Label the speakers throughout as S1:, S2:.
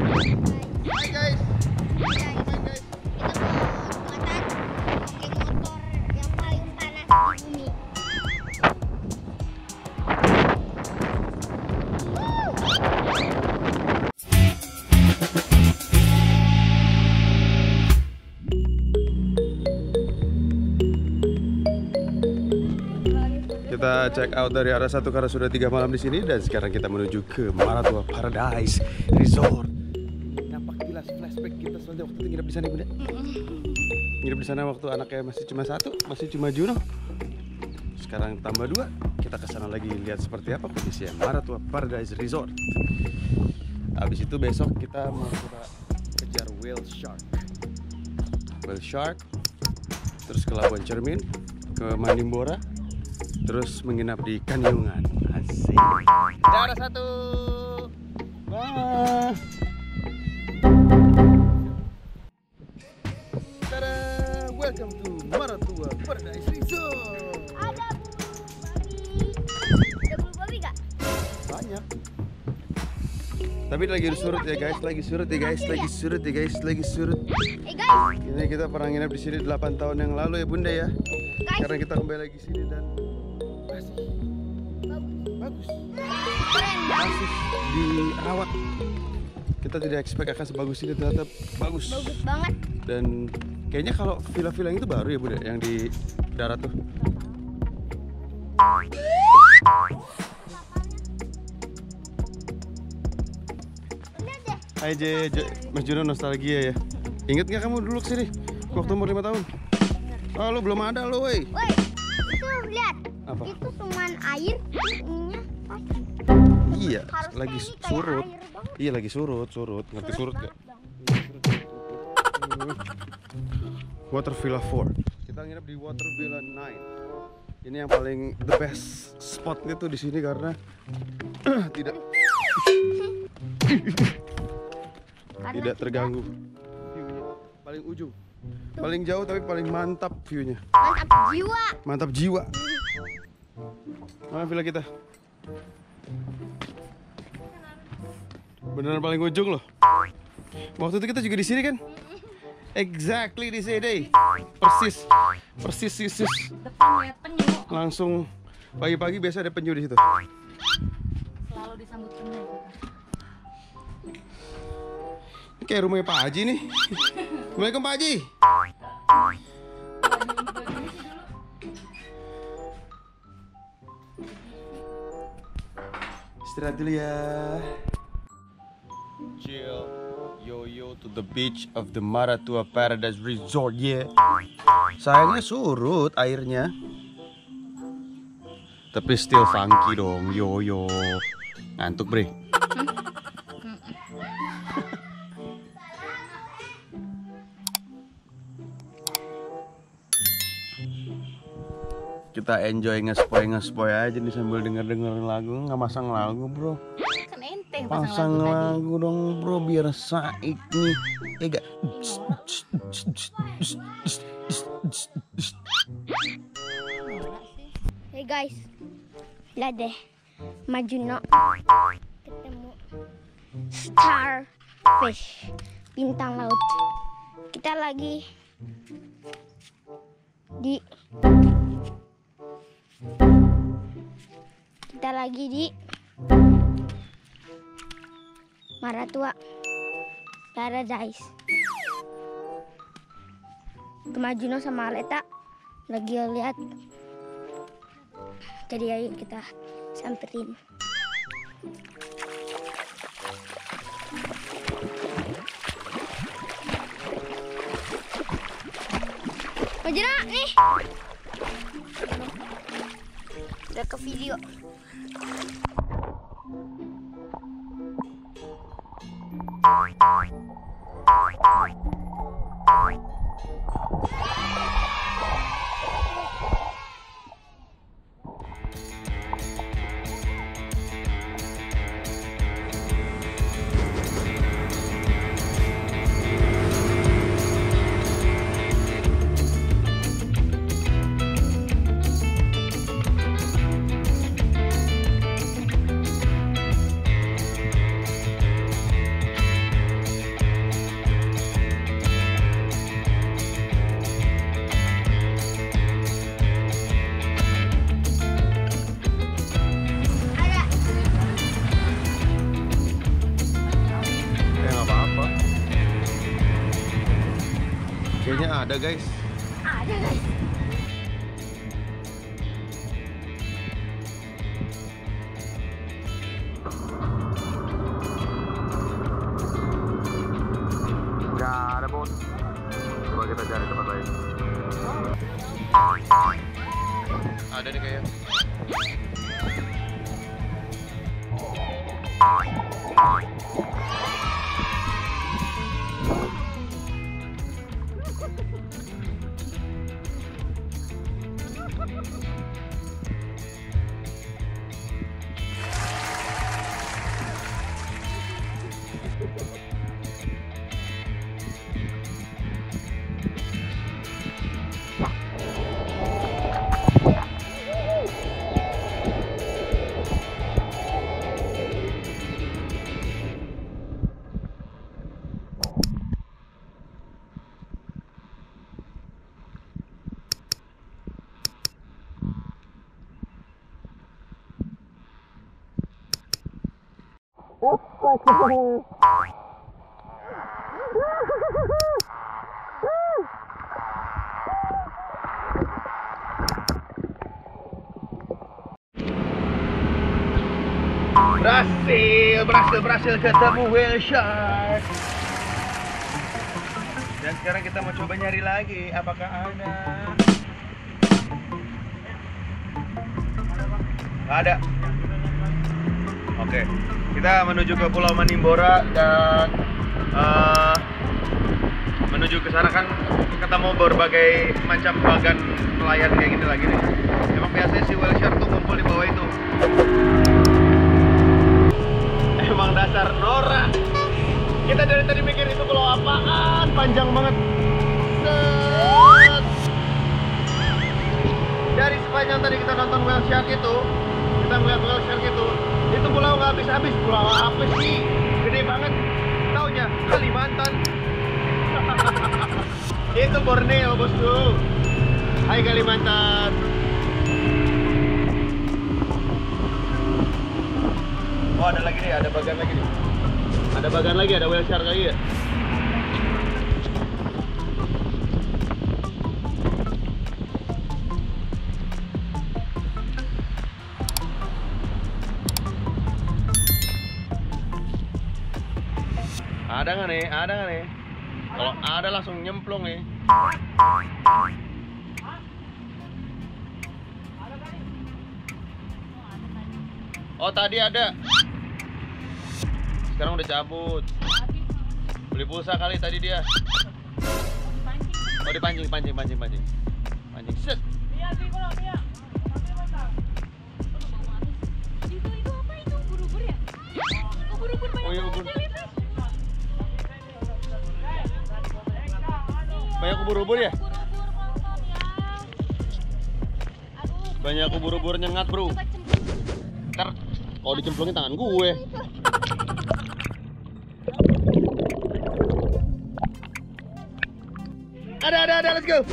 S1: Hai guys. Kita check out dari arah satu karena sudah 3 malam di sini dan sekarang kita menuju ke Maratua Paradise Resort. Nampak jelas flashback kita soalnya waktu itu nginep di sana, Bunda. Nginep di sana waktu anaknya masih cuma 1, masih cuma Juno. Sekarang tambah 2, kita ke sana lagi lihat seperti apa kondisinya Maratua Paradise Resort. Habis itu besok kita mau coba kejar whale shark, terus ke Labuan Cermin, ke Manimbora, terus menginap di Kanyungan. Asik. Daerah 1. Wah. Tada, welcome to Maratua Paradise Resort.
S2: Ada bulu babi gak?
S1: Banyak. Tapi lagi surut ya guys, lagi surut.
S2: Guys.
S1: Ini kita pernah nginep di sini 8 tahun yang lalu ya Bunda ya. Sekarang kita kembali lagi sini dan masih bagus. Masih dirawat. Kita tidak expect akan sebagus ini, ternyata bagus.
S2: Bagus banget.
S1: Dan kayaknya kalau villa-villa yang itu baru ya Bunda, yang di darat tuh. Hai Mas Juno, nostalgia ya. Ingat nggak kamu dulu kesini waktu umur 5 tahun? Oh, lu belum ada lo, woi.
S2: Woi, itu lihat.
S1: Apa?
S2: Itu cuman air, ininya pasir.
S1: Iya,
S2: Harusnya
S1: lagi
S2: ini kayak
S1: surut.
S2: air banget.
S1: Iya, lagi surut. Ngerti surut
S2: banget
S1: gak?
S2: dong.
S1: Water Villa 4. Kita nginep di Water Villa 9. Ini yang paling the best spotnya tuh di sini karena tidak tidak terganggu view-nya. Paling ujung, paling jauh tapi paling mantap view-nya. Mantap jiwa. Mana villa kita? Beneran paling ujung loh. Waktu itu kita juga di sini kan? Exactly di sini. Persis.
S3: Depan lihat penyu.
S1: Langsung pagi-pagi biasa ada penyu di situ.
S3: Selalu disambut penyu.
S1: Ini kayak rumahnya Pak Haji nih. Assalamualaikum Pak Haji. Istirahat dulu ya. Chill, yo to the beach of the Maratua Paradise Resort ya. Sayangnya surut airnya, tapi still funky dong, yo. Ngantuk bre. Kita enjoy ngespoy aja nih sambil denger lagu. Nggak masang lagu bro.
S3: Kan enteng
S1: Pasang lagu dong bro biar saik nih. Ega.
S2: Hey guys, lihat deh, Majuno ketemu starfish, bintang laut. Kita lagi di Maratua Paradise. Majuno sama Aleta lagi lihat. Jadi ayo kita samperin. Majuno nih. Udah ke video.
S1: ada guys.
S3: Ada guys.
S1: Nggak ada bos. Coba kita cari tempat lain. Ada nih kayaknya. Berhasil ketemu whale shark. Dan sekarang kita mau coba nyari lagi, apakah ada? Nggak ada. Oke, kita menuju ke Pulau Manimbora dan menuju ke sana kan ketemu berbagai macam bagan nelayan kayak gini lagi nih. Emang biasanya si whale shark tuh ngumpul di bawah itu. Emang dasar norak. Kita dari tadi mikir itu pulau apaan, panjang banget. Set. Dari sepanjang tadi kita nonton whale shark itu, kita ngeliat whale shark itu pulau nggak habis-habis. Pulau apa sih? Gede banget. Taunya Kalimantan. Itu Borneo bosku. Hai Kalimantan. Oh ada lagi nih, ada bagan lagi nih. Ada bagan lagi, ada whale shark lagi ya. Ada nggak nih? Ada nggak nih? Kalau ada langsung nyemplung nih. Oh tadi ada. Sekarang udah cabut. Beli pulsa kali tadi dia. Oh dipancing, pancing. Set.
S3: Itu apa itu? Ubur-ubur ya? Ubur-ubur banyak banget ya, Lilis.
S1: Banyak ubur-ubur ya?
S3: Ubur-ubur nonton ya. Aduh.
S1: Banyak ubur-ubur nyengat bro.
S3: Coba cemplung.
S1: Ntar kalau dicemplungin tangan gue. Ada, let's go.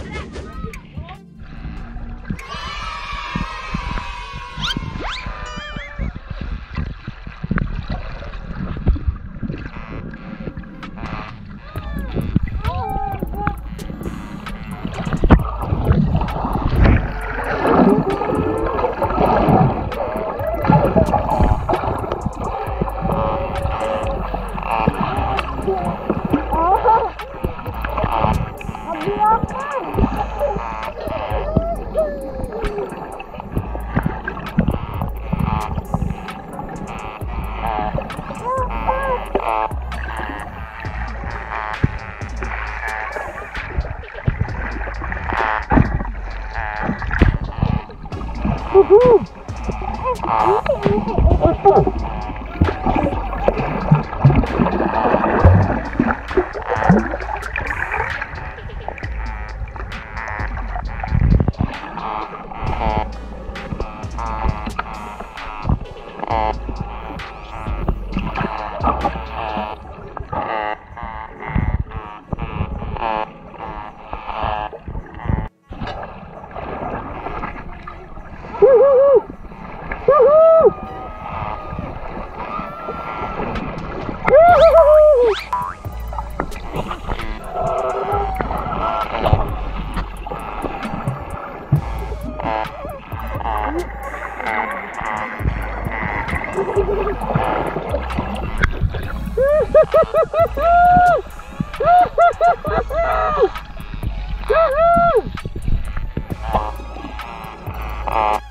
S1: Woohoo!